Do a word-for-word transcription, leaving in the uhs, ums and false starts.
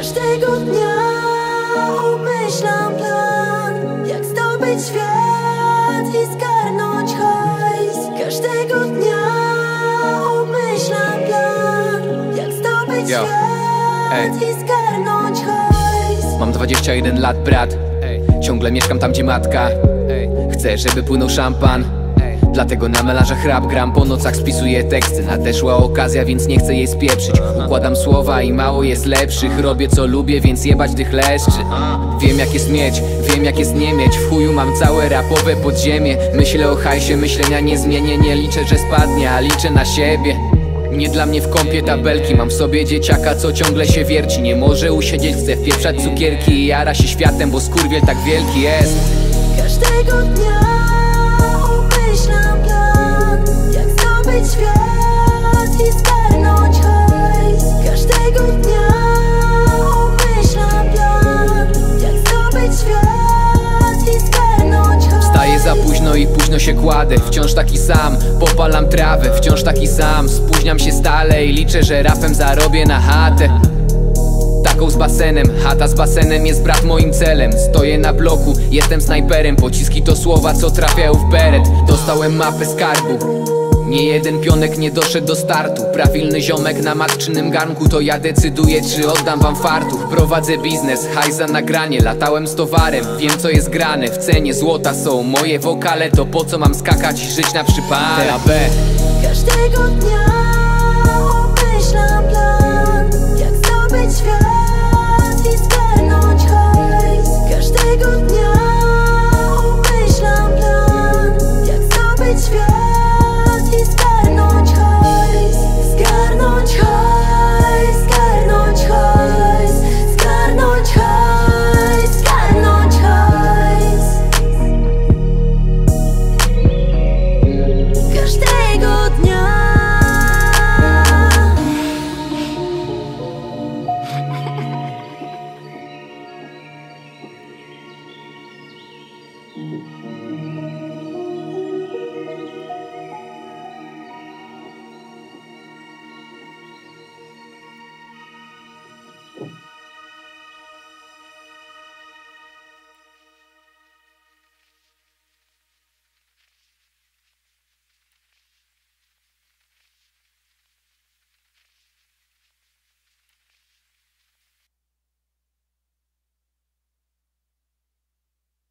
Każdego dnia obmyślam plan, jak zdobyć świat i zgarnąć hajs. Każdego dnia obmyślam plan, jak zdobyć Yo. świat Ej. i zgarnąć hajs. Mam dwadzieścia jeden lat, brat. Ciągle mieszkam tam, gdzie matka. Chcę, żeby płynął szampan. Dlatego na melanżach rap gram, po nocach spisuję teksty. Nadeszła okazja, więc nie chcę jej spieprzyć. Układam słowa i mało jest lepszych. Robię co lubię, więc jebać tych leszczy. Wiem jak jest mieć, wiem jak jest nie mieć. W chuju mam całe rapowe podziemie. Myślę o hajsie, myślenia nie zmienię. Nie liczę, że spadnie, a liczę na siebie. Nie dla mnie w kąpie tabelki. Mam w sobie dzieciaka, co ciągle się wierci. Nie może usiedzieć, chce wpieprzać cukierki i jara się światem, bo skurwiel tak wielki jest. Każdego dnia obmyślam plan, jak zdobyć świat i zgarnąć hajs. Każdego dnia obmyślam plan, jak zdobyć świat i zgarnąć hajs. Wstaję za późno i późno się kładę. Wciąż taki sam, popalam trawę. Wciąż taki sam, spóźniam się stale i liczę, że rapem zarobię na chatę. Taką z basenem, chata z basenem jest brat moim celem. Stoję na bloku, jestem snajperem. Pociski to słowa, co trafiają w beret. Dostałem mapę skarbu. Nie jeden pionek nie doszedł do startu. Prawilny ziomek na matczynym garnku. To ja decyduję, czy oddam wam fartuch. Prowadzę biznes, hajs za nagranie. Latałem z towarem, wiem co jest grane. W cenie złota są moje wokale. To po co mam skakać i żyć na przypale? T A B. Każdego dnia obmyślam plan, jak zdobyć świat i zgarnąć hajs. Każdego dnia obmyślam plan, jak zdobyć świat i zgarnąć hajs. Zgarnąć hajs, zgarnąć hajs, zgarnąć hajs, zgarnąć hajs. Każdego dnia. you